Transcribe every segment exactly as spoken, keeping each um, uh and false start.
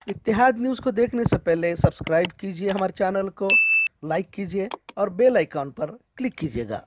इत्तेहाद news को देखने से पहले सब्सक्राइब कीजिए हमारे चैनल को, लाइक कीजिए और बेल आइकॉन पर क्लिक कीजिएगा।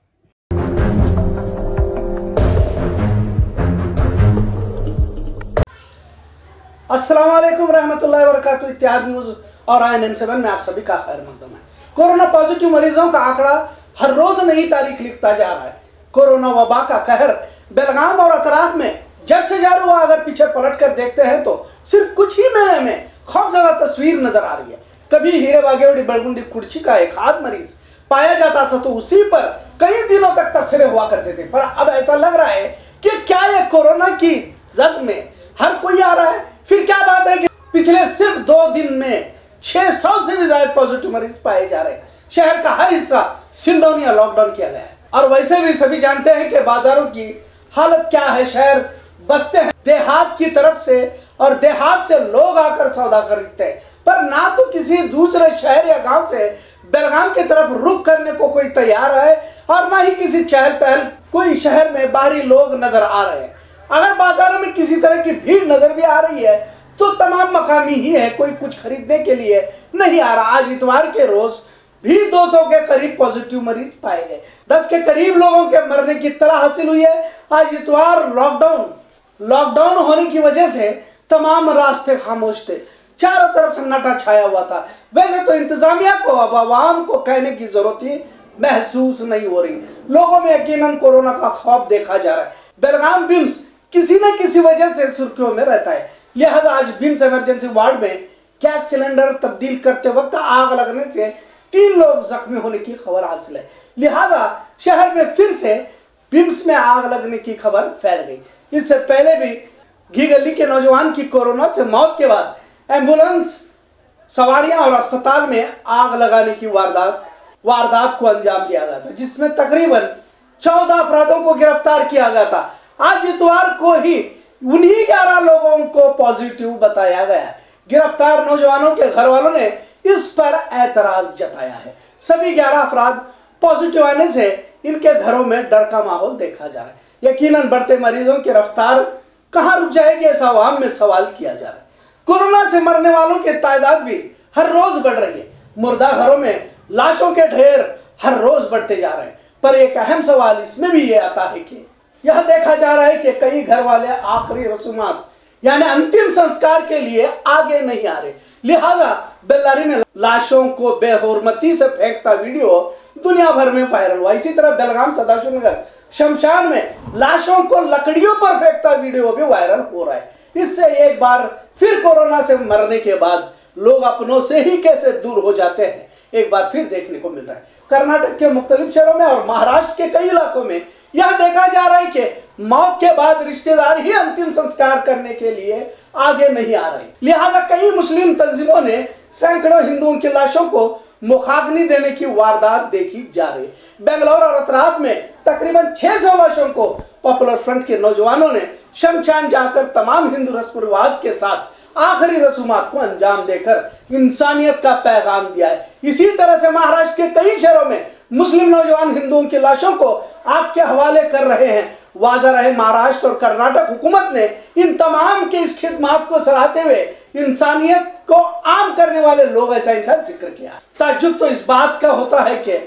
अस्सलाम वालेकुम रहमतुल्लाहि व बरकातुहू। इत्तेहाद न्यूज़ और आई एन एन सेवन में आप सभी का खैर मकदम है। कोरोना पॉजिटिव मरीजों का आंकड़ा हर रोज नई तारीख लिखता जा रहा है। कोरोना वबा का कहर बेलगाम और अतराफ में जब से जारी हुआ, अगर पीछे पलट कर देखते हैं तो सिर्फ कुछ ही महीने में खौफजदा तस्वीर नजर आ रही है। कभी हीरे बागेवड़ी बरगुंडी कुर्ची का एक हाथ मरीज पाया जाता था तो उसी पर कई दिनों तक तबसरे हुआ करते थे, पर अब ऐसा लग रहा है कि क्या ये कोरोना की जद में हर कोई आ रहा है। फिर क्या बात है कि पिछले सिर्फ दो दिन में छह सौ से भी ज्यादा पॉजिटिव मरीज पाए जा रहे हैं। शहर का हर हिस्सा सीलडाउन या लॉकडाउन किया गया है। और वैसे भी सभी जानते हैं कि बाजारों की हालत क्या है। शहर बसते हैं देहात की तरफ से और देहात से लोग आकर सौदा खरीदते हैं, पर ना तो किसी दूसरे शहर या गांव से बेलगाम की तरफ रुख करने को कोई तैयार है और ना ही किसी चहल पहल कोई शहर में बाहरी लोग नजर आ रहे हैं। अगर बाजारों में किसी तरह की भीड़ नजर भी आ रही है तो तमाम मकामी ही है, कोई कुछ खरीदने के लिए नहीं आ रहा। आज इतवार के रोज भी दो सौ के करीब पॉजिटिव मरीज पाए गए। दस के करीब लोगों के मरने की इत्तला हासिल हुई है। आज इतवार लॉकडाउन लॉकडाउन होने की वजह से तमाम रास्ते खामोश थे, चारों तरफ सन्नाटा छाया हुआ था। वैसे तो इंतजामिया को अब आवाम को कहने की जरूरत ही महसूस नहीं हो रही। लोगों में यकीनन कोरोना का खौफ देखा जा रहा है। बेलगाम बिम्स किसी न किसी वजह से सुर्खियों में रहता है, लिहाजा आज बिम्स इमरजेंसी वार्ड में गैस सिलेंडर तब्दील करते वक्त आग लगने से तीन लोग जख्मी होने की खबर हासिल है। लिहाजा शहर में फिर से बिम्स में आग लगने की खबर फैल गई। इससे पहले भी घी गली के नौजवान की कोरोना से मौत के बाद एम्बुलेंस सवारियां और अस्पताल में आग लगाने की वारदात वारदात को अंजाम दिया गया था, जिसमें तकरीबन चौदह अपराधों को गिरफ्तार किया गया था। आज इतवार को ही उन्हीं ग्यारह लोगों को पॉजिटिव बताया गया। गिरफ्तार नौजवानों के घर वालों ने इस पर एतराज जताया है। सभी ग्यारह अफराद पॉजिटिव आने से इनके घरों में डर का माहौल देखा जा रहा है। यकीनन बढ़ते मरीजों की रफ्तार कहां रुक जाएगी, ऐसा आवाम में सवाल किया जा रहा है। कोरोना से मरने वालों की तादाद भी हर रोज बढ़ रही है। मुर्दा घरों में लाशों के ढेर हर रोज बढ़ते जा रहे हैं, पर एक अहम सवाल इसमें भी ये आता है कि यह देखा जा रहा है कि कई घर वाले आखिरी रसूमात यानी अंतिम संस्कार के लिए आगे नहीं आ रहे। लिहाजा बेल्लारी में लाशों को बेहुरमती से फेंकता वीडियो दुनिया भर में वायरल हुआ। इसी तरह बेलगाम सदाशिव नगर शमशान में लाशों को लकड़ियों पर फेंकता वीडियो भी वायरल हो रहा है। इससे एक बार फिर कोरोना से मरने के बाद लोग अपनों से ही कैसे दूर हो जाते हैं, एक बार फिर देखने को मिल रहा है। कर्नाटक के मुख्तलिफ शहरों में और महाराष्ट्र के कई इलाकों में यह देखा जा रहा है कि मौत के बाद रिश्तेदार ही अंतिम संस्कार करने के लिए आगे नहीं आ रहे। लिहाजा कई मुस्लिम तंजीमों ने सैकड़ों हिंदुओं की लाशों को मुखाग्नि देने की वारदात देखी जा रही है। बेंगलोर और अतराफ में तकरीबन छह सौ लाशों को पॉपुलर फ्रंट के नौजवानों ने शमशान जाकर तमाम हिंदू रस्म रिवाज के साथ आखिरी रसूमात को अंजाम देकर इंसानियत का पैगाम दिया है। इसी तरह से महाराष्ट्र के कई शहरों में मुस्लिम नौजवान हिंदुओं की लाशों को आग के हवाले कर रहे हैं। वाज़ा रहे महाराष्ट्र और कर्नाटक हुकूमत ने इन तमाम के इस खिदमत को सराहते हुए इंसानियत को आम करने वाले लोग ऐसा इनका जिक्र किया। ताज्जुब तो इस बात का होता है कि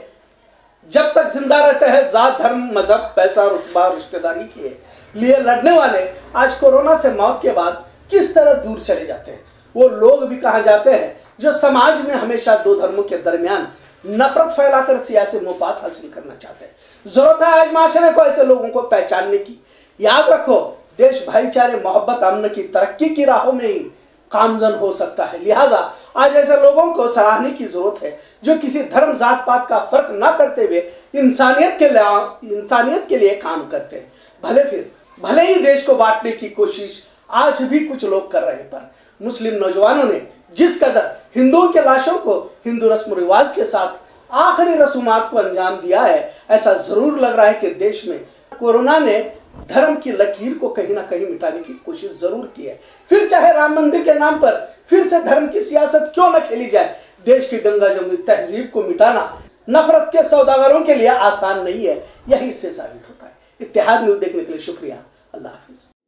जब तक जिंदा रहते हैं जात धर्म मजहब पैसा रुतबा रिश्तेदारी के लिए लड़ने वाले आज कोरोना से मौत के बाद किस तरह दूर चले जाते हैं। वो लोग भी कहा जाते हैं जो समाज में हमेशा दो धर्मों के दरमियान नफरत फैलाकर सियासी मुफाद हासिल करना चाहते हैं। जरूरत है आज माशरे को ऐसे लोगों को पहचानने की। याद रखो, देश भाईचारे मोहब्बत अमन की तरक्की की राहों में ही कामजन हो सकता है। लिहाजा आज ऐसे लोगों को सराहने की जरूरत है जो किसी धर्म जात पात का फर्क ना करते हुए इंसानियत के लिए इंसानियत के लिए काम करते हैं। भले फिर भले ही देश को बांटने की कोशिश आज भी कुछ लोग कर रहे हैं, पर मुस्लिम नौजवानों ने जिस कदर हिंदुओं के लाशों को हिंदू रस्म रिवाज के साथ आखिरी रसूमात को अंजाम दिया है, ऐसा जरूर लग रहा है कि देश में कोरोना ने धर्म की लकीर को कहीं ना कहीं मिटाने की कोशिश जरूर की है। फिर चाहे राम मंदिर के नाम पर फिर से धर्म की सियासत क्यों न खेली जाए, देश की गंगा जमुनी तहजीब को मिटाना नफरत के सौदागरों के लिए आसान नहीं है, यही इससे साबित होता है। इत्तेहाद न्यूज़ देखने के लिए शुक्रिया। अल्लाह हाफिज।